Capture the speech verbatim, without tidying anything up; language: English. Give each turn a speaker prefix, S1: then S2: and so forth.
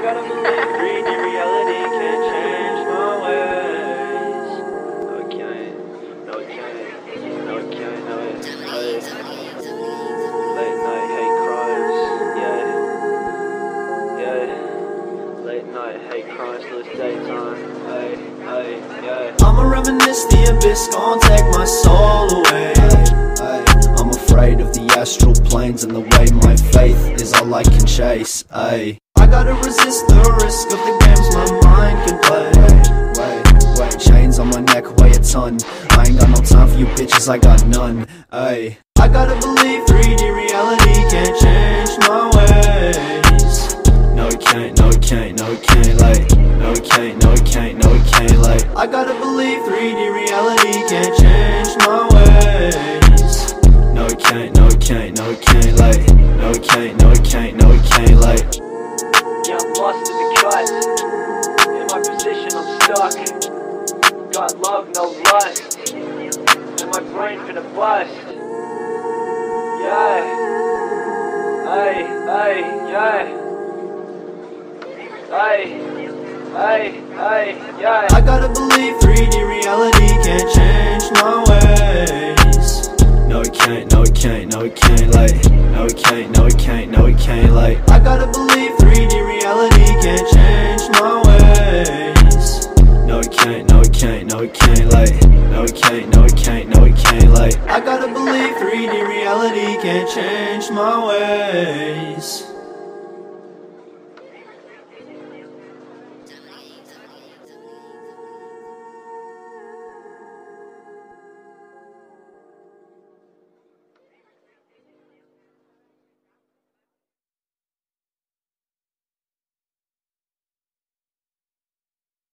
S1: I gotta believe three D reality can change my ways. No it can't, no it can't, no it can't, no it can't. Late night hate crimes, yeah, yeah. Late night hate crimes till it's daytime, hey, hey, yeah. I'ma reminisce, the abyss gon' take my soul away. Ay, I'm afraid of the astral planes and the way my faith is all I can chase. Ay, I gotta resist the risk of the games my mind can play. Wait, wait, chains on my neck weigh a ton. I ain't got no time for you bitches, I got none. Ay, I gotta believe three D reality can't change my ways. No it can't, no it can't, no it can't, like, no it can't, no it can't, no it can't, like, I gotta believe three D reality can't change my ways. No it can't, no it can't, no it can't, like, no it can't, no it can't, no it can't, like. Yeah, I'm lost in the cut. In my position, I'm stuck. Got love, no lust. And my brain finna bust. Yeah. Ay, ay, yeah. Ay, ay, ay, yeah. I gotta believe three D reality can't change my ways. No it can't, no it can't, no it can't, like, no it can't, no it can't, no it can't, like, I gotta believe three D